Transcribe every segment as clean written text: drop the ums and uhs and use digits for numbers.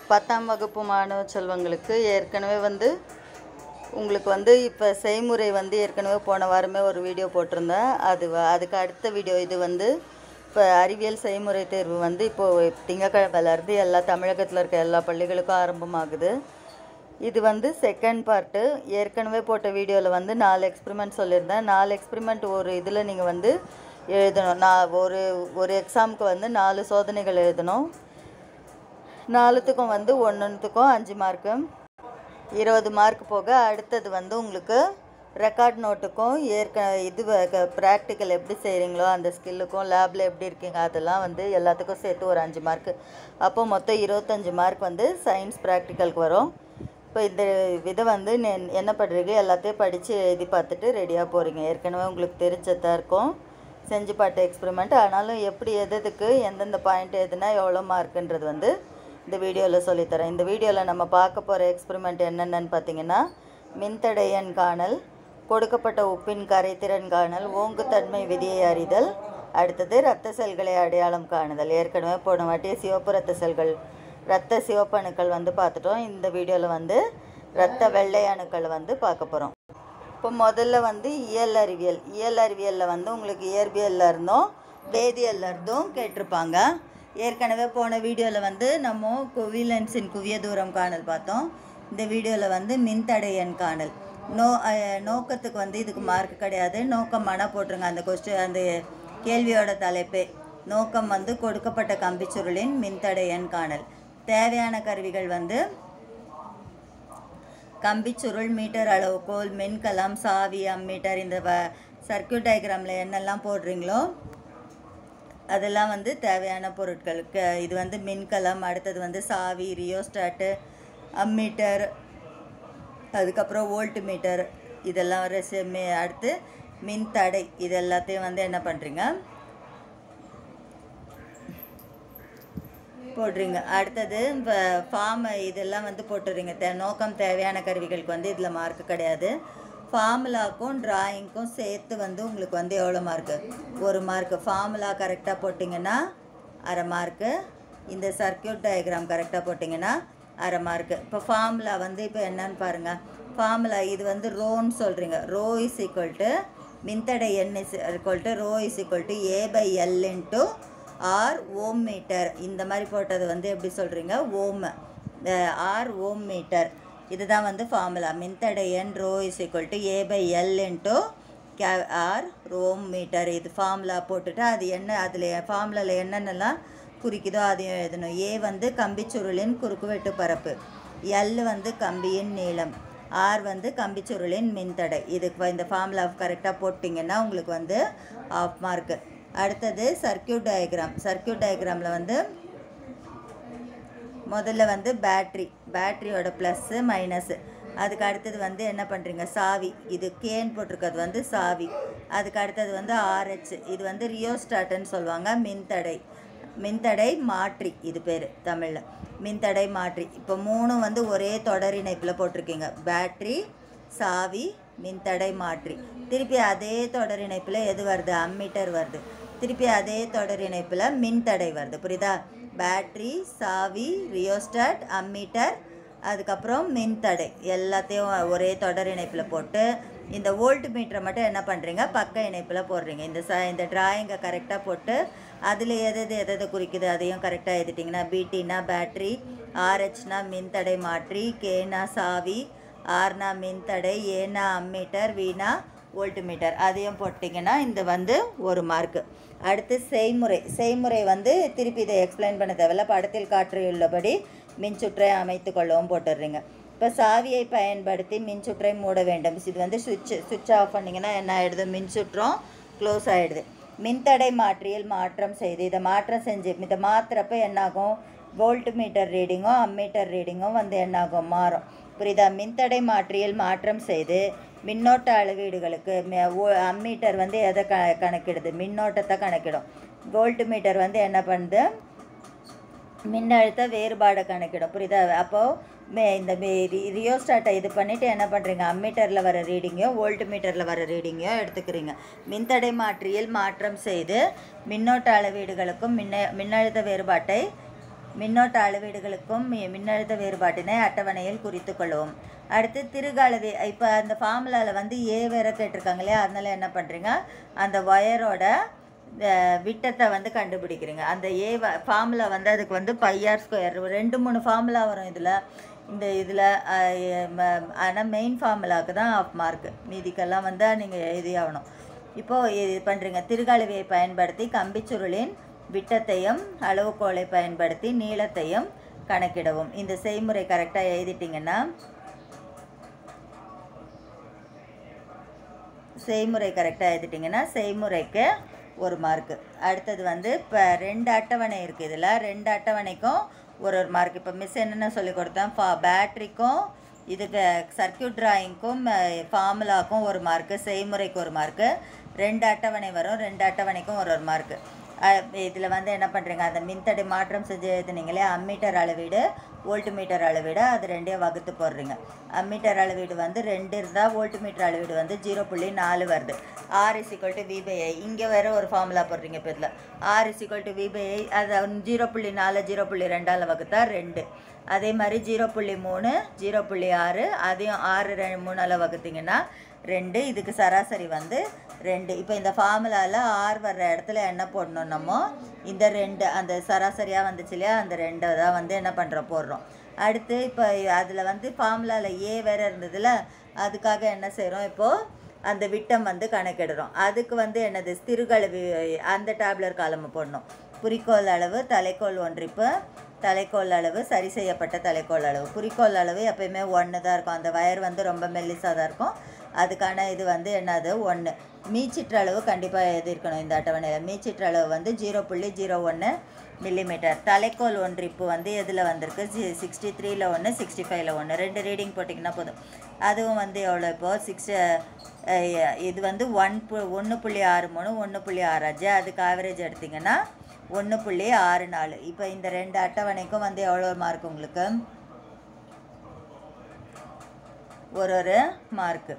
10ஆம் வகுப்பு மாணவ செல்வங்களுக்கு ஏற்கனவே வந்து உங்களுக்கு வந்து இப்போ செய்முறை வந்து ஏற்கனவே போன வாரமே ஒரு வீடியோ போட்டிருந்தேன். அதுக்கு அடுத்த வீடியோ இது வந்து இப்போ அறிவியல் செய்முறை தேர்வு வந்து இப்போது திங்கக்கிழமையிலேருந்து எல்லா தமிழகத்தில் இருக்க எல்லா பள்ளிகளுக்கும் ஆரம்பமாகுது. இது வந்து செகண்ட் பார்ட்டு. ஏற்கனவே போட்ட வீடியோவில் வந்து 4 எக்ஸ்பிரிமெண்ட் சொல்லியிருந்தேன். 4 எக்ஸ்பிரிமெண்ட் ஒரு இதில் நீங்கள் வந்து எழுதணும். நான் ஒரு எக்ஸாமுக்கு வந்து 4 சோதனைகள் எழுதணும். 4த்துக்கும் வந்து ஒன்றுத்துக்கும் 5 மார்க்கு, 20 மார்க் போக அடுத்தது வந்து உங்களுக்கு ரெக்கார்ட் நோட்டுக்கும் ப்ராக்டிக்கல் எப்படி செய்கிறீங்களோ அந்த ஸ்கில்லுக்கும் லேபில் எப்படி இருக்கீங்க அதெல்லாம் வந்து எல்லாத்துக்கும் சேர்த்து ஒரு 5 மார்க்கு. அப்போ மொத்தம் 25 மார்க் வந்து சயின்ஸ் ப்ராக்டிக்கலுக்கு வரும். இப்போ இந்த இதை வந்து என்ன பண்ணுறீங்க, எல்லாத்தையும் படித்து எழுதி பார்த்துட்டு ரெடியாக போகிறீங்க. ஏற்கனவே உங்களுக்கு தெரிஞ்சதாக இருக்கும் செஞ்சு பார்த்த எக்ஸ்பிரிமெண்ட். ஆனாலும் எப்படி எதுக்கு எந்தெந்த பாயிண்ட் எதுனா எவ்வளோ மார்க்குன்றது வந்து இந்த வீடியோவில் சொல்லித்தரேன். இந்த வீடியோவில் நம்ம பார்க்க போகிற எக்ஸ்பிரிமெண்ட் என்னென்னு பார்த்தீங்கன்னா, மின்தடை எண் காணல், கொடுக்கப்பட்ட உப்பின் கரைதிறன் காணல், ஓங்குத்தன்மை விதியை அறிதல், அடுத்தது இரத்த செல்களை அடையாளம் காணுதல். ஏற்கனவே போன வாட்டி சிவப்பு இரத்த செல்கள், இரத்த சிவப்பு அணுக்கள் வந்து பார்த்துட்டோம். இந்த வீடியோவில் வந்து இரத்த வெள்ளை அணுக்கள் வந்து பார்க்க போகிறோம். இப்போ முதல்ல வந்து இயல் அறிவியலில் வந்து உங்களுக்கு இயற்பியலில் இருந்தும் வேதியியலில் இருந்தும் கேட்டிருப்பாங்க. ஏற்கனவே போன வீடியோவில் வந்து நம்ம குவிலென்ஸின் குவிய தூரம் காணல் பார்த்தோம். இந்த வீடியோவில் வந்து மின்தடை எண் காணல். நோக்கத்துக்கு வந்து இதுக்கு மார்க் கிடையாது, நோக்கமான போட்டுருங்க. அந்த கேள்வியோட தலைப்பே நோக்கம் வந்து கொடுக்கப்பட்ட கம்பிச்சுருளின் மின்தடை எண் காணல். தேவையான கருவிகள் வந்து கம்பிச்சுருள், மீட்டர் அளவுகோல், மின்கலம், சாவி, அம்மீட்டர். இந்த சர்க்கியூட் டயக்ராமில் என்னெல்லாம் போடுறீங்களோ அதெல்லாம் வந்து தேவையான பொருட்கள். இது வந்து மின்கலம், அடுத்தது வந்து சாவி, ரியோஸ்டாட்டு, அம்மீட்டர், அதுக்கப்புறம் வோல்ட் மீட்டர், இதெல்லாம் அடுத்து மின்தடை. இது எல்லாத்தையும் வந்து என்ன பண்ணுறீங்க போடுறீங்க. அடுத்தது இப்போ இதெல்லாம் வந்து போட்டுறீங்க. நோக்கம் தேவையான கருவிகளுக்கு வந்து இதில் மார்க்கு கிடையாது. ஃபார்முலாக்கும் ட்ராயிங்க்கும் சேர்த்து வந்து உங்களுக்கு வந்து எவ்வளோ மார்க்கு? 1 மார்க்கு. ஃபார்முலா கரெக்டாக போட்டிங்கன்னா 1/2 மார்க்கு. இந்த சர்க்கியூட் டயக்ராம் கரெக்டாக போட்டிங்கன்னா 1/2 மார்க்கு. இப்போ ஃபார்முலா வந்து இப்போ என்னன்னு பாருங்கள். ஃபார்முலா இது வந்து ரோன்னு சொல்கிறீங்க. ரோ இஸ் ஈக்குவல் டு மின்தடை எண் is equal to rho is equal to A/L into R ohm meter. இந்த மாதிரி போட்டது வந்து எப்படி சொல்கிறீங்க? ஓம், ஆர் ஓம் மீட்டர். இதுதான் வந்து ஃபார்முலா. மின்தடை எண் rho is equal to A/L into R ohm meter. இது ஃபார்முலா போட்டுட்டு அது என்ன அதில் ஃபார்முலாவில் என்னென்னலாம் குறிக்குதோ அதையும் எழுதணும். ஏ வந்து கம்பிச்சுருளின் குறுக்குவெட்டு பரப்பு, எல் வந்து கம்பியின் நீளம், ஆர் வந்து கம்பிச்சுருளின் மின்தடை. இதுக்கு இந்த ஃபார்முலா கரெக்டாக போட்டிங்கன்னா உங்களுக்கு வந்து 1/2 மார்க்கு. அடுத்தது சர்க்கியூட் டயக்ராமில் வந்து முதல்ல வந்து பேட்ரியோட ப்ளஸ்ஸு மைனஸு. அதுக்கு அடுத்தது வந்து என்ன பண்ணுறீங்க? சாவி. இது கேன்னு போட்டிருக்கிறது வந்து சாவி. அதுக்கு அடுத்தது வந்து RH. இது வந்து ரியோஸ்டாட்டுன்னு சொல்லுவாங்க. மின்தடை மாற்றி, இது பேர் தமிழில் மின்தடை மாற்றி. இப்போ 3 வந்து ஒரே தொடர் இணைப்பில் போட்டிருக்கீங்க. பேட்ரி, சாவி, மின்தடை மாற்றி. திருப்பி அதே தொடர் இணைப்பில் எது வருது? அம்மீட்டர் வருது. திருப்பி அதே தொடர் இணைப்பில் மின்தடை வருது. புரியுதா? பேட்ரி, சாவி, ரியோஸ்டாட், அம்மீட்டர், அதுக்கப்புறம் மின்தடை எல்லாத்தையும் ஒரே தொடர் இணைப்பில் போட்டு இந்த வோல்ட் மீட்டரை மட்டும் என்ன பண்ணுறீங்க? பக்க இணைப்பில் போடுறீங்க. இந்த ட்ராயிங்கை கரெக்டாக போட்டு அதில் எது குறிக்குது அதையும் கரெக்டாக எழுதிட்டிங்கன்னா, BTனா பேட்ரி, RH மின்தடை மாற்றி, Kனா சாவி, Rனா மின்தடை, Aனா அம்மீட்டர், Vனா வோல்ட் மீட்டர். அதையும் போட்டிங்கன்னா இந்த வந்து 1 மார்க்கு. அடுத்து செய்முறை வந்து திருப்பி இதை எக்ஸ்பிளைன் பண்ண தேவையில்ல. படத்தில் காட்டியுள்ளபடி மின்சுற்றை அமைத்து கொள்ளவும் போட்டுடுறீங்க. இப்போ சாவியை பயன்படுத்தி மின்சுற்றை மூட வேண்டும். இது வந்து சுவிட்ச் ஆஃப் பண்ணிங்கன்னா என்ன ஆகிடுது? மின்சுற்றும் க்ளோஸ் ஆகிடுது. மின்தடை மாற்றியில் மாற்றம் செய்து இதை மாற்றுறப்ப என்னாகும்? வோல்ட் மீட்டர் ரீடிங்கும் அம்மீட்டர் ரீடிங்கும் வந்து என்னாகும்? மாறும். புரியுதா? மின்தடை மாற்றியில் மாற்றம் செய்து மின்னோட்ட அளவீடுகளுக்கு அம்மீட்டர் வந்து எதை கணக்கிடுது? மின்னோட்டத்தை கணக்கிடும். வோல்ட் மீட்டர் வந்து என்ன பண்ணுது? மின்னழுத்த வேறுபாடை கணக்கிடும். புரியுதா? அப்போது இந்த ரியோஸ்டாட்டை இது பண்ணிவிட்டு என்ன பண்ணுறீங்க? அம்மீட்டரில் வர ரீடிங்கையும் வோல்ட் மீட்டரில் வர ரீடிங்கையும் எடுத்துக்கிறீங்க. மின்தடை மாற்றியில் மாற்றம் செய்து மின்னோட்ட அளவீடுகளுக்கும் மின்னழுத்த வேறுபாட்டை மின்னோட்ட அளவீடுகளுக்கும் மின்னழுத்த வேறுபாட்டினை அட்டவணையில் குறித்து கொள்வோம். அடுத்து திருகு அளவு. இப்போ அந்த ஃபார்முலாவில் வந்து ஏ வேறு கேட்டிருக்காங்க இல்லையா, அதனால் என்ன பண்ணுறீங்க, அந்த ஒயரோட விட்டத்தை வந்து கண்டுபிடிக்கிறீங்க. அந்த ஏ ஃபார்முலா வந்து அதுக்கு வந்து πr², 2-3 ஃபார்முலா வரும் இதில். இந்த இதில் ஆனால் மெயின் ஃபார்முலாவுக்கு தான் ஆஃப் மார்க்கு, மீதிக்கெல்லாம் வந்து நீங்கள் எழுதி ஆகணும். இப்போது இது பண்ணுறீங்க, திருகு அளவியை பயன்படுத்தி கம்பிச்சுருளின் விட்டத்தையும் அளவுகோலை பயன்படுத்தி நீளத்தையும் கணக்கிடவும். இந்த செய்முறை கரெக்டாக எழுதிட்டிங்கன்னா செய்முறைக்கு 1 மார்க்கு. அடுத்தது வந்து இப்போ 2 அட்டவணை இருக்குது. இதில் 2 அட்டவணைக்கும் ஒரு மார்க். இப்போ மிஸ் என்னென்ன சொல்லி கொடுத்தேன், பேட்ரிக்கும் இதுக்கு சர்க்கியூட் டிராயிங்க்கும் ஃபார்முலாவுக்கும் 1 மார்க்கு, செய்முறைக்கு 1 மார்க்கு. 2 அட்டவணை வரும், 2 அட்டவணைக்கும் ஒரு மார்க்கு. இதில் வந்து என்ன பண்ணுறீங்க, அந்த மின்தடை மாற்றம் செஞ்சு எழுதுனீங்களே, அம்மீட்டர் அளவீடு வோல்ட்மீட்டர் அளவீடு, அது 2ஐயும் வகுத்து போடுறீங்க. அம்மீட்டர் அளவீடு வந்து 2 இருந்தால் வோல்ட்மீட்டர் அளவீடு வந்து 0.4 வருது. R = V/I. இங்கே வேறு ஒரு ஃபார்முலா போடுறீங்க. இப்போ இதில் R = V/I, அது 0.4 0.2ஆல் வகுத்தா 2. அதே மாதிரி 0.3 0.6, அதையும் 6 3ஆல் வகுத்திங்கன்னா 2. இதுக்கு சராசரி வந்து 2. இப்போ இந்த ஃபார்முலாவில் R வர்ற இடத்துல என்ன போடணும், நம்ம இந்த 2 அந்த சராசரியாக வந்துச்சு இல்லையா, அந்த 2 தான் வந்து என்ன பண்ணுறோம், போடுறோம். அடுத்து இப்போ அதில் வந்து ஃபார்முலாவில் ஏ வேறு இருந்ததில்ல, அதுக்காக என்ன செய்கிறோம், இப்போது அந்த விட்டம் வந்து கணக்கிடுறோம். அதுக்கு வந்து என்னது, திருகளவு அந்த டேப்லர் காலம் போடணும். குறிக்கோள் அளவு, தலைக்கோள் ஒன்றிப்பு, தலைக்கோள் அளவு, சரி செய்யப்பட்ட தலைக்கோள் அளவு. குறிக்கோள் அளவு எப்பயுமே 1 தான் இருக்கும். அந்த வயர் வந்து ரொம்ப மெல்லிசாக தான் இருக்கும். அதுக்கான இது வந்து என்னது, 1. மீச்சிற்றளவு கண்டிப்பாக எழுதியிருக்கணும் இந்த அட்டவணையில். மீச்சிற்றளவு வந்து 0.01 மில்லிமீட்டர். தலைக்கோள் ஒன்றிப்பு வந்து எதில் வந்திருக்கு, 63ல் 1 65ல் 1, 2 ரீடிங் போட்டிங்கன்னா போதும். அதுவும் வந்து எவ்வளோ, இப்போது இது வந்து 1.63 1.65, அதுக்கு ஆவரேஜ் எடுத்திங்கன்னா 1.64. இப்போ இந்த 2 அட்டவணைக்கும் வந்து எவ்வளோ மார்க் உங்களுக்கு, ஒரு மார்க்கு.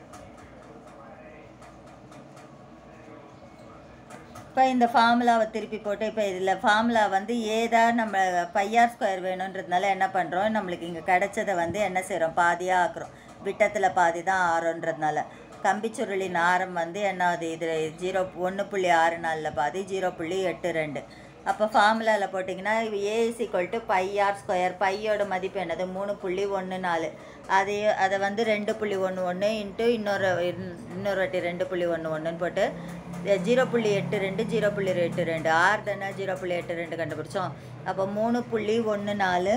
இப்போ இந்த ஃபார்முலாவை திருப்பி போட்டு, இப்போ இதில் ஃபார்முலா வந்து ஏதாவது நம்ம πr² வேணுன்றதுனால என்ன பண்ணுறோம், நம்மளுக்கு இங்கே கிடைச்சதை வந்து என்ன செய்கிறோம், பாதியாக ஆக்குறோம். விட்டத்தில் பாதி தான் ஆரோன்றதுனால. கம்பிச்சுருளின் ஆரம் வந்து என்னது, இது 1.64 பாதி 0.82. அப்போ ஃபார்முலாவில் போட்டிங்கன்னா A = πr². பையோட மதிப்பு என்னது, 3.14. அதை வந்து 2.11 இன்ட்டு இன்னொரு வாட்டி 2.11 போட்டு 0.82 0.82 R தானே 0.82 கண்டுபிடிச்சோம். அப்போ 3.14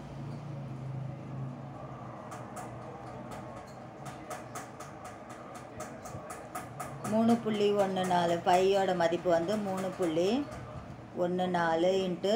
3.14 பையோட மதிப்பு வந்து 3.14 இன்ட்டு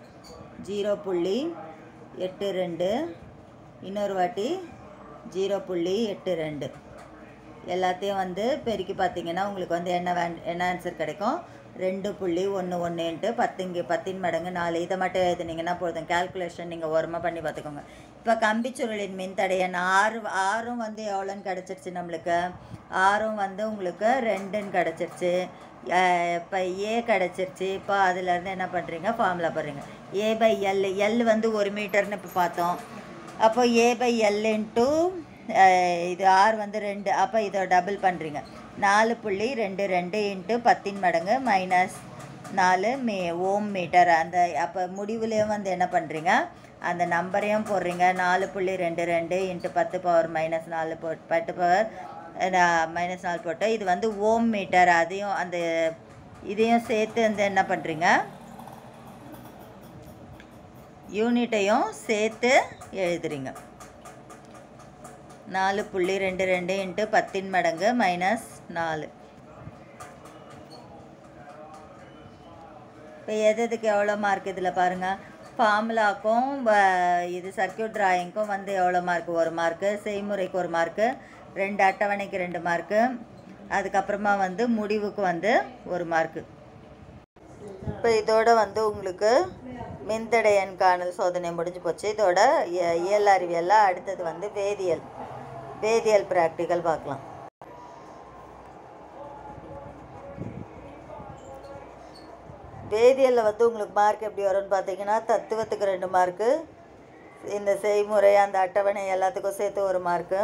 0.82 இன்னொரு வாட்டி 0.82. எல்லாத்தையும் வந்து பெருக்கி பார்த்தீங்கன்னா உங்களுக்கு வந்து என்ன ஆன்சர் கிடைக்கும், 2.11 இன்ட்டு 10 மடங்கு 4. இதை மட்டும் எழுதுனீங்கன்னா போதும். கேல்குலேஷன் நீங்கள் ஓரமாக பண்ணி பார்த்துக்கோங்க. இப்போ கம்பிச்சுருளின் மின்தடையன் ஆறும் வந்து எவ்வளோன்னு கிடச்சிருச்சு நம்மளுக்கு, ஆறும் வந்து உங்களுக்கு 2ன்னு கிடச்சிருச்சு. இப்போ ஏ கிடச்சிருச்சு. இப்போ அதிலேருந்து என்ன பண்ணுறீங்க, ஃபார்முலா போடுறீங்க. A/L, L வந்து 1 மீட்டர்னு இப்போ பார்த்தோம். அப்போ A/L இன்ட்டு இது R வந்து 2, அப்போ இதை டபுள் பண்ணுறீங்க. 4.22 இன்ட்டு 10 மடங்கு -4 ஓம் மீட்டர். அந்த அப்போ முடிவுலேயும் வந்து என்ன பண்ணுறீங்க, அந்த நம்பரையும் போடுறீங்க. 4.22 இன்ட்டு 10⁻⁻4 10⁻⁻4 போட்டு இது வந்து ஓம் மீட்டர். அதையும் அந்த இதையும் சேர்த்து வந்து என்ன பண்ணுறீங்க, யூனிட்டையும் சேர்த்து எழுதுறீங்க. 4.22 இன்ட்டு 10 மடங்கு -4. இப்போ எதுக்கு எவ்வளோ மார்க் இதில் பாருங்கள். ஃபார்முலாக்கும் இது சர்க்கியூட் டிராயிங்க்கும் வந்து எவ்வளோ மார்க், 1 மார்க்கு. செய்முறைக்கு 1 மார்க்கு. 2 அட்டவணைக்கு 2 மார்க்கு. அதுக்கப்புறமா வந்து முடிவுக்கு வந்து 1 மார்க்கு. இப்போ இதோட வந்து உங்களுக்கு மின்தடையன் காணல் சோதனை முடிஞ்சு போச்சு. இதோட இயல் அறிவியலில் அடுத்தது வந்து வேதியியல் ப்ராக்டிக்கல் பார்க்கலாம். வேதியியலில் வந்து உங்களுக்கு மார்க் எப்படி வரும்னு பார்த்தீங்கன்னா, தத்துவத்துக்கு 2 மார்க்கு, இந்த செய்முறை அந்த அட்டவணை எல்லாத்துக்கும் சேர்த்து 1 மார்க்கு.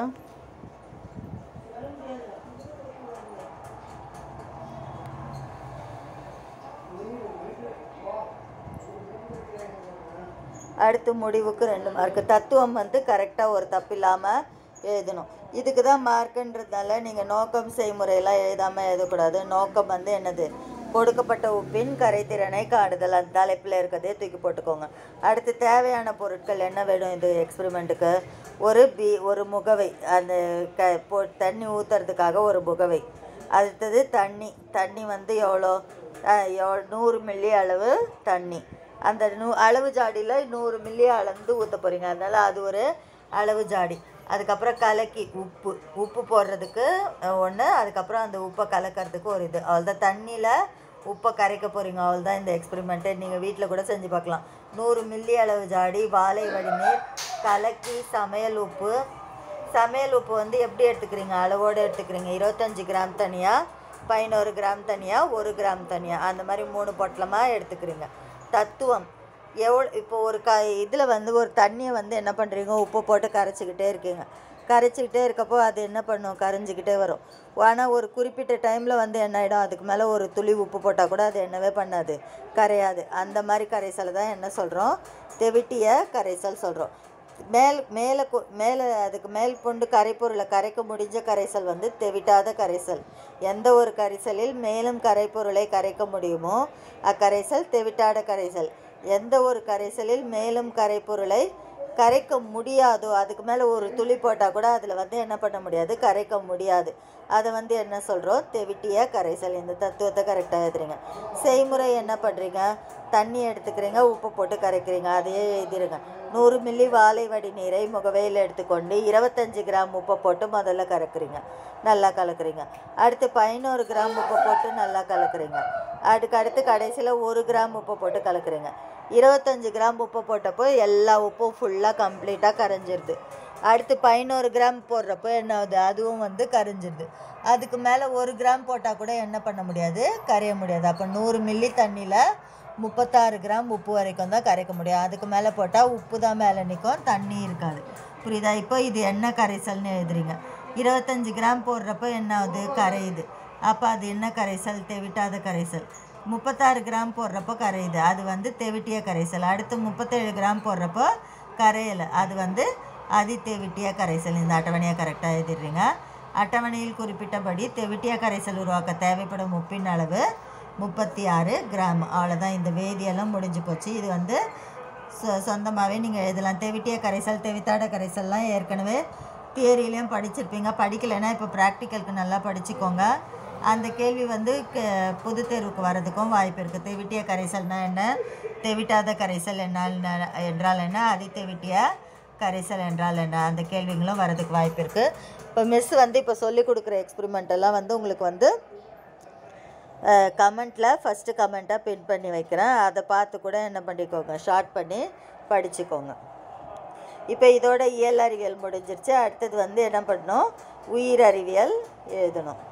அடுத்து முடிவுக்கு 2 மார்க்கு. தத்துவம் வந்து கரெக்டாக ஒரு தப்பு இல்லாமல் எழுதணும். இதுக்கு தான் மார்க்குன்றதுனால நீங்கள் நோக்கம் செய்முறையெல்லாம் எழுதாமல் எழுதக்கூடாது. நோக்கம் வந்து என்னது, கொடுக்கப்பட்ட உப்பின் கரைத்திறனை காணுதல். அந்த தலைப்பில் இருக்கிறதே தூக்கி போட்டுக்கோங்க. அடுத்து தேவையான பொருட்கள் என்ன வேணும் இந்த எக்ஸ்பெரிமெண்ட்டுக்கு? ஒரு முகவை, அந்த தண்ணி ஊற்றுறதுக்காக ஒரு முகவை. அடுத்தது தண்ணி வந்து எவ்வளோ 100 மில்லி அளவு தண்ணி. அந்த அளவு ஜாடியில் 100 மில்லி அளந்து ஊற்ற போகிறீங்க, அதனால் அது ஒரு அளவு ஜாடி. அதுக்கப்புறம் கலக்கி உப்பு போடுறதுக்கு ஒன்று, அதுக்கப்புறம் அந்த உப்பை கலக்கிறதுக்கு ஒரு இது. அவ்வளோதான், தண்ணியில் உப்பை கரைக்க போகிறீங்க. அவ்வளோதான் இந்த எக்ஸ்பெரிமெண்ட்டு. நீங்கள் வீட்டில் கூட செஞ்சு பார்க்கலாம். 100 மில்லி அளவு ஜாடி, வாழை வடிநீர், கலக்கி, சமையல் உப்பு வந்து எப்படி எடுத்துக்கிறீங்க, அளவோடு எடுத்துக்கிறீங்க. 25 கிராம் தனியாக, 11 கிராம் தனியாக, 1 கிராம் தனியாக, அந்த மாதிரி 3 பொட்டலமாக எடுத்துக்கிறீங்க. தத்துவம் இப்போ ஒரு இதில் வந்து ஒரு தண்ணியை வந்து என்ன பண்ணுறீங்க, உப்பு போட்டு கரைச்சிக்கிட்டே இருக்கீங்க. கரைச்சிக்கிட்டே இருக்கப்போ அது என்ன பண்ணும், கரைஞ்சிக்கிட்டே வரும். ஆனால் ஒரு குறிப்பிட்ட டைமில் வந்து என்ன ஆகிடும், அதுக்கு மேலே ஒரு துளி உப்பு போட்டால் கூட அது என்னவே பண்ணாது, கரையாது. அந்த மாதிரி கரைசலை தான் என்ன சொல்கிறோம், தெவிட்டிய கரைசல் சொல்கிறோம். மேலே அதுக்கு மேல் கொண்டு கரைப்பொருளை கரைக்க முடிஞ்ச கரைசல் வந்து தெவிட்டாத கரைசல். எந்த ஒரு கரைசலில் மேலும் கரைப்பொருளை கரைக்க முடியுமோ அக்கரைசல் தெவிட்டாத கரைசல். எந்த ஒரு கரைசலில் மேலும் கரைப்பொருளை கரைக்க முடியாதோ, அதுக்கு மேலே ஒரு துளி போட்டால் கூட அதில் வந்து என்ன பண்ண முடியாது, கரைக்க முடியாது. அதை வந்து என்ன சொல்கிறோம், தெவிட்டிய கரைசல். இந்த தத்துவத்தை கரெக்டாக எழுதுறீங்க. செய்முறை என்ன பண்ணுறீங்க, தண்ணி எடுத்துக்கிறீங்க, உப்பு போட்டு கரைக்கிறீங்க, அதையே எழுதிடுங்க. 100 மில்லி வாழை வடிநீரை முகவையில் எடுத்துக்கொண்டு 25 கிராம் உப்பை போட்டு முதல்ல கலக்குறீங்க, நல்லா கலக்குறீங்க. அடுத்து 11 கிராம் உப்பை போட்டு நல்லா கலக்குறீங்க. அடுத்து கடைசியில் 1 கிராம் உப்பை போட்டு கலக்குறீங்க. 25 கிராம் உப்பு போட்டப்போ எல்லா உப்பும் ஃபுல்லாக கம்ப்ளீட்டாக கரைஞ்சிருது. அடுத்து 11 கிராம் போடுறப்போ என்ன ஆகுது, அதுவும் வந்து கரைஞ்சிருது. அதுக்கு மேலே 1 கிராம் போட்டால் கூட என்ன பண்ண முடியாது, கரைய முடியாது. அப்போ 100 மில்லி தண்ணியில் 36 கிராம் உப்பு வரைக்கும் தான் கரைக்க முடியும். அதுக்கு மேலே போட்டால் உப்பு தான் மேலே நிற்கும், தண்ணி இருக்காது. புரியுதா? இப்போ இது என்ன கரைசல்னு எழுதுறீங்க. 25 கிராம் போடுறப்போ என்ன ஆகுது, கரையுது. அப்போ அது என்ன கரைசல், தெவிட்டாத கரைசல். 36 கிராம் போடுறப்போ கரையுது, அது வந்து தெவிட்டிய கரைசல். அடுத்து 37 கிராம் போடுறப்போ கரையலை, அது வந்து தெவிட்டிய கரைசல். இந்த அட்டவணையை கரெக்டாக எழுதிடுறீங்க. அட்டவணையில் குறிப்பிட்டபடி தெவிட்டிய கரைசல் உருவாக்க தேவைப்படும் உப்பின் அளவு 36 கிராம். அவ்வளோதான், இந்த வேதியெல்லாம் முடிஞ்சு போச்சு. இது வந்து சொந்தமாகவே நீங்கள் எழுதலாம். தெவிட்டிய கரைசல், தெவிட்டாத கரைசல்லாம் ஏற்கனவே தியரியிலையும் படிச்சிருப்பீங்க. படிக்கலைன்னா இப்போ ப்ராக்டிக்கலுக்கு நல்லா படிச்சுக்கோங்க. அந்த கேள்வி வந்து பொது தேர்வுக்கு வர்றதுக்கும் வாய்ப்பு இருக்குது. தெவிட்டிய கரைசல்னால் என்ன, தெவிட்டாத கரைசல் என்றால் என்ன, தெவிட்டிய கரைசல் என்றால் என்ன, அந்த கேள்விங்களும் வர்றதுக்கு வாய்ப்பு இருக்குது. இப்போ மிஸ் வந்து இப்போ சொல்லிக் கொடுக்குற எக்ஸ்பெரிமெண்ட்டெல்லாம் வந்து உங்களுக்கு வந்து கமெண்ட்டில் ஃபஸ்ட்டு கமெண்ட்டாக பின் பண்ணி வைக்கிறேன். அதை பார்த்து கூட என்ன பண்ணிக்கோங்க, ஷார்ட் பண்ணி படிச்சுக்கோங்க. இப்போ இதோட இயல் அறிவியல் முடிஞ்சிருச்சு. அடுத்தது வந்து என்ன பண்ணணும், உயிர் அறிவியல் எழுதணும்.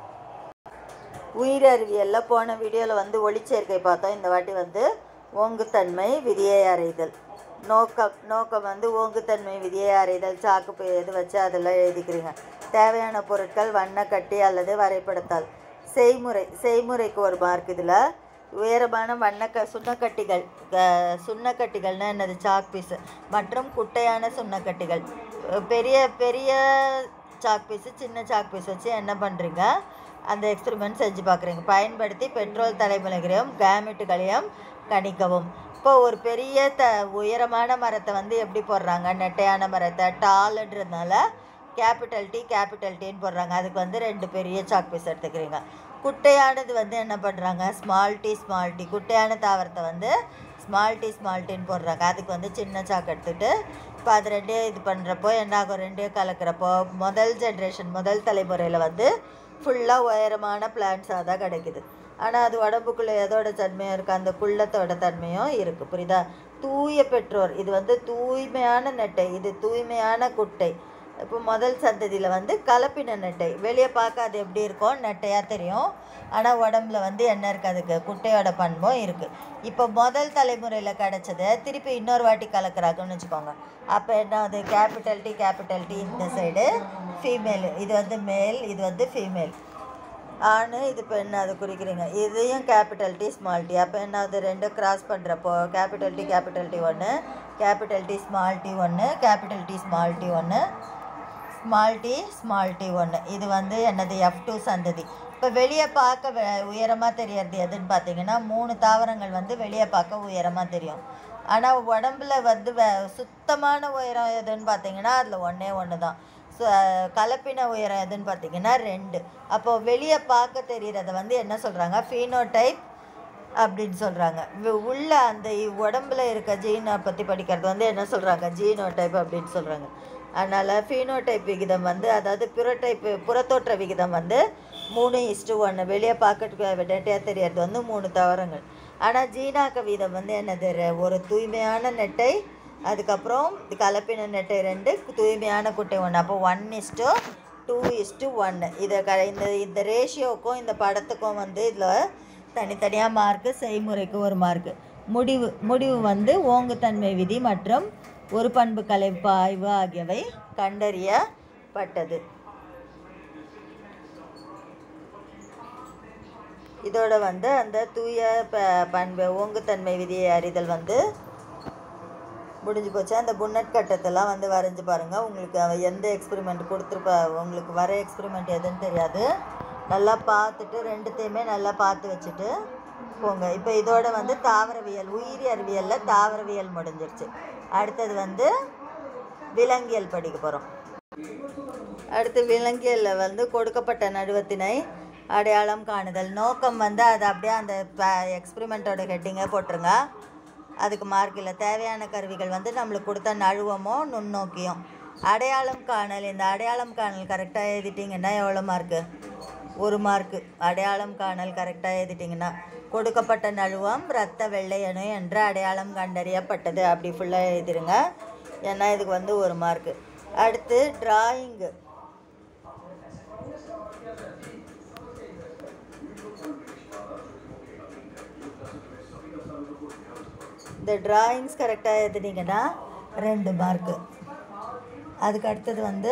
உயிர் அறிவியலில் போன வீடியோவில் வந்து ஒளிச்சேர்க்கை பார்த்தோம். இந்த வாட்டி வந்து ஓங்குத்தன்மை விதியை அறைதல். நோக்கம் வந்து ஓங்குத்தன்மை விதியை அறைதல். சாக்கு எது வச்சு அதெல்லாம் எழுதிக்கிறீங்க. தேவையான பொருட்கள் வண்ணக்கட்டி அல்லது வரைபடத்தால். செய்முறைக்கு 1 மார்க். இதில் உயரமான சுண்ணக்கட்டிகள்னால் என்னது, சாக் பீஸு மற்றும் குட்டையான சுண்ணக்கட்டிகள். பெரிய சாக் பீஸு, சின்ன சாக் பீஸ் வச்சு என்ன பண்ணுறீங்க, அந்த எக்ஸ்பெரிமெண்ட் செஞ்சு பார்க்குறீங்க. பயன்படுத்தி பெட்ரோல் தலைமுறைகளையும் கேமெட்டுகளையும் கணிக்கவும். இப்போ ஒரு பெரிய உயரமான மரத்தை வந்து எப்படி போடுறாங்க, நெட்டையான மரத்தை டால்ன்றதுனால கேபிட்டல் டின்னு போடுறாங்க. அதுக்கு வந்து 2 பெரிய சாக் பீஸ் எடுத்துக்கிறீங்க. குட்டையானது வந்து என்ன பண்ணுறாங்க, ஸ்மால் டி. குட்டையான தாவரத்தை வந்து ஸ்மால் டின்னு போடுறாங்க. அதுக்கு வந்து சின்ன சாக்கு எடுத்துகிட்டு இப்போ அது 2 இது பண்ணுறப்போ என்ன ஆகும், 2 கலக்கிறப்போ முதல் தலைமுறையில் வந்து ஃபுல்லாக உயரமான பிளான்ட்ஸாக தான் கிடைக்குது. ஆனால் அது உடம்புக்குள்ளே எதோட தன்மையும் இருக்குது, அந்த குள்ளத்தோட தன்மையும் இருக்குது. புரியுதா? தூய பெற்றோர், இது வந்து தூய்மையான நெட்டை, இது தூய்மையான குட்டை. இப்போ முதல் சந்ததியில் வந்து கலப்பின நெட்டை. வெளியே பார்க்க அது எப்படி இருக்கும், நெட்டையாக தெரியும். ஆனால் உடம்புல வந்து என்ன இருக்குது, அதுக்கு குட்டையோட பண்பும் இருக்குது. இப்போ முதல் தலைமுறையில் கிடச்சதை திருப்பி இன்னொரு வாட்டி கலக்கிறாங்கன்னு வச்சுக்கோங்க. அப்போ என்ன, அது கேபிட்டல் டி இந்த சைடு ஃபீமேலு, இது வந்து மேல், இது வந்து ஃபீமேல். ஆணு, இது பெண், அது குறிக்கிறீங்க. இதையும் கேபிட்டல் டி ஸ்மால் டி. அப்போ என்ன, அது ரெண்டும் கிராஸ் பண்ணுறப்போ கேபிட்டல் டி ஒன்று, கேபிட்டல் டி ஸ்மால் டி ஒன்று, கேபிட்டல் டி ஸ்மால் டி ஒன்று, ஸ்மால் டி ஒன்று. இது வந்து என்னது, F2 சந்ததி. இப்போ வெளியே பார்க்க உயரமாக தெரியறது எதுன்னு பார்த்தீங்கன்னா 3 தாவரங்கள் வந்து வெளியே பார்க்க உயரமாக தெரியும். ஆனால் உடம்புல வந்து சுத்தமான உயரம் எதுன்னு பார்த்தீங்கன்னா அதில் ஒன்று தான். கலப்பின உயரம் எதுன்னு பார்த்தீங்கன்னா 2. அப்போது வெளியே பார்க்க தெரிகிறத வந்து என்ன சொல்கிறாங்க, ஃபீனோடைப் அப்படின்னு சொல்கிறாங்க. உள்ள அந்த உடம்புல இருக்க ஜீனை பற்றி படிக்கிறது வந்து என்ன சொல்கிறாங்க, ஜீனோடைப் அப்படின்னு சொல்கிறாங்க. அதனால் ஃபீனோடைப் விகிதம் வந்து, அதாவது புறத்தோற்ற விகிதம் வந்து 3:1. வெளியே பார்க்க நெட்டையாக தெரியறது வந்து 3 தாவரங்கள். ஆனால் ஜீனாக்க வீதம் வந்து என்னது, ஒரு தூய்மையான நெட்டை, அதுக்கப்புறம் கலப்பின நெட்டை 2, தூய்மையான குட்டை 1. அப்போ 1:2:1. இந்த ரேஷியோவுக்கும் இந்த படத்துக்கும் வந்து இதில் தனித்தனியாக மார்க்கு, செய்முறைக்கு ஒரு மார்க்கு. முடிவு வந்து ஓங்குத்தன்மை விதி மற்றும் ஒரு பண்பு கலைப்பு ஆய்வு ஆகியவை கண்டறியப்பட்டது. இதோட வந்து அந்த தூய பண்பு ஓங்குத்தன்மை விதியை அறிதல் வந்து முடிஞ்சு போச்சு. அந்த புன்னட் கட்டத்தெல்லாம் வந்து வரைஞ்சி பாருங்கள். உங்களுக்கு எந்த எக்ஸ்பெரிமெண்ட் உங்களுக்கு வர எக்ஸ்பெரிமெண்ட் எதுன்னு தெரியாது. நல்லா பார்த்துட்டு ரெண்டுத்தையுமே நல்லா பார்த்து வச்சுட்டு போங்க. இப்போ இதோட வந்து தாவரவியல், உயிரி அறிவியலில் தாவரவியல் முடிஞ்சிருச்சு. அடுத்தது வந்து விலங்கியல் படிக்க போகிறோம். அடுத்து விலங்கியலில் வந்து கொடுக்கப்பட்ட நடுவத்தினை அடையாளம் காணுதல். நோக்கம் வந்து அது அப்படியே அந்த எக்ஸ்பெரிமெண்ட்டோட ஹெட்டிங்கை போட்டுருங்க. அதுக்கு மார்க் இல்லை. தேவையான கருவிகள் வந்து நம்மளுக்கு கொடுத்த நழுவமோ நுண்ணோக்கியும். அடையாளம் காணல், இந்த அடையாளம் காணல் கரெக்டாக எழுதிட்டிங்கன்னா எவ்வளோ மார்க்கு, 1 மார்க்கு. அடையாளம் காணல் கரெக்டாக எழுதிட்டிங்கன்னா. கொடுக்கப்பட்ட நழுவம் இரத்த வெள்ளை அணு என்ற அடையாளம் கண்டறியப்பட்டது, அப்படி ஃபுல்லாக எழுதிருங்க. ஏன்னா இதுக்கு வந்து 1 மார்க்கு. அடுத்து டிராயிங்கு. இந்த டிராயிங்ஸ் கரெக்டாக எழுதுனீங்கன்னா 2 மார்க்கு. அதுக்கு அடுத்தது வந்து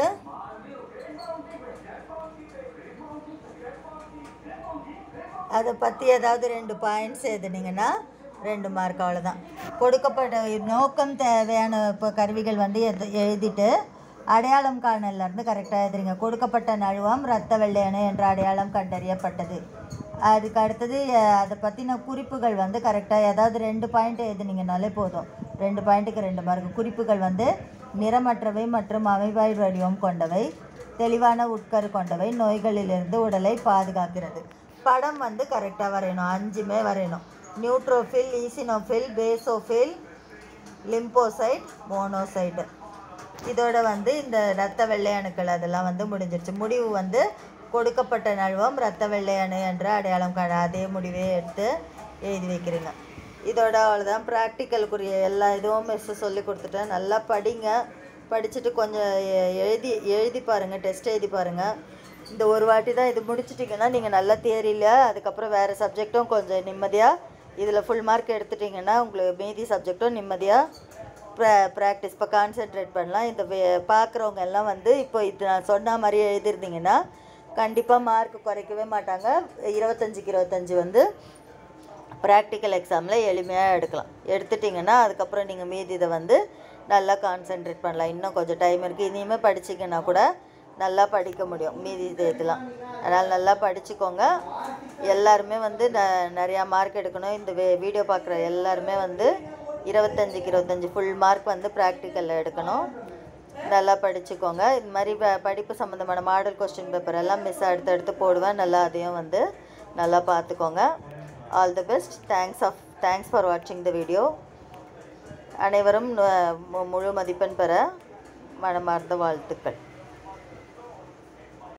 அதை பற்றி ஏதாவது 2 பாயிண்ட்ஸ் எழுதுனீங்கன்னா 2 மார்க், அவ்வளோதான். கொடுக்கப்பட்ட நோக்கம் தேவையான இப்போ கருவிகள் வந்து எழுதிட்டு அடையாளம் காணலேருந்து கரெக்டாக எழுதுறீங்க. கொடுக்கப்பட்ட நழுவம் இரத்த வெள்ளை அணு என்ற அடையாளம் கண்டறியப்பட்டது. அதுக்கு அடுத்தது அதை பற்றின குறிப்புகள் வந்து கரெக்டாக ஏதாவது 2 பாயிண்ட் எழுதுனீங்கனாலே போதும். 2 பாயிண்ட்டுக்கு 2 மார்க். குறிப்புகள் வந்து நிறமற்றவை மற்றும் அமைவாய் வடிவம் கொண்டவை, தெளிவான உட்கரு கொண்டவை, நோய்களிலிருந்து உடலை பாதுகாக்கிறது. படம் வந்து கரெக்டாக வரையணும். 5மே வரையணும். Neutrophil, eosinophil, basophil, lymphocyte, monocyte. இதோட வந்து இந்த இரத்த வெள்ளை அணுக்கள் அதெல்லாம் வந்து முடிஞ்சிருச்சு. முடிவு வந்து கொடுக்கப்பட்ட நழுவம் இரத்த வெள்ளை அணு என்ற அடையாளம் அதே முடிவே எடுத்து எழுதி வைக்கிறீங்க. இதோட அவ்வளோதான். ப்ராக்டிக்கலுக்குரிய எல்லா இதுவும் மிஸ்ஸு சொல்லி கொடுத்துட்டேன். நல்லா படிங்க. படிச்சுட்டு கொஞ்சம் எழுதி பாருங்கள், டெஸ்ட் எழுதி பாருங்கள். இந்த ஒரு வாட்டி தான் இது முடிச்சிட்டிங்கன்னா நீங்கள் நல்லா தியரியில் அதுக்கப்புறம் வேறு சப்ஜெக்டும் கொஞ்சம் நிம்மதியாக இதில் ஃபுல் மார்க் எடுத்துட்டிங்கன்னா உங்களுக்கு மீதி சப்ஜெக்டும் நிம்மதியாக ப்ராக்டிஸ் இப்போ கான்சென்ட்ரேட் பண்ணலாம். இந்த பார்க்குறவங்க எல்லாம் வந்து இப்போ இது நான் சொன்ன மாதிரி எழுதிருந்தீங்கன்னா கண்டிப்பாக மார்க் குறைக்கவே மாட்டாங்க. 25க்கு 25 வந்து ப்ராக்டிக்கல் எக்ஸாமில் எளிமையாக எடுத்துட்டிங்கன்னா அதுக்கப்புறம் நீங்கள் மீதி இதை வந்து நல்லா கான்சென்ட்ரேட் பண்ணலாம். இன்னும் கொஞ்சம் டைம் இருக்குது. இனிமேல் படிச்சிங்கன்னா கூட நல்லா படிக்க முடியும் மீதி இதெல்லாம். அதனால் நல்லா படிச்சுக்கோங்க. எல்லாருமே வந்து நிறையா மார்க் எடுக்கணும். இந்த வீடியோ பார்க்குற எல்லாருமே வந்து 25க்கு 25 ஃபுல் மார்க் வந்து ப்ராக்டிக்கலில் எடுக்கணும். நல்லா படிச்சுக்கோங்க. இது மாதிரி படிப்பு சம்மந்தமான மாடல் கொஸ்டின் பேப்பர் எல்லாம் மிஸ் அடுத்தடுத்து போடுவேன். நல்லா அதையும் வந்து நல்லா பார்த்துக்கோங்க. All the best. Thanks for வாட்சிங் த வீடியோ. அனைவரும் முழு மதிப்பெண் பெற மனமார்ந்த வாழ்த்துக்கள்.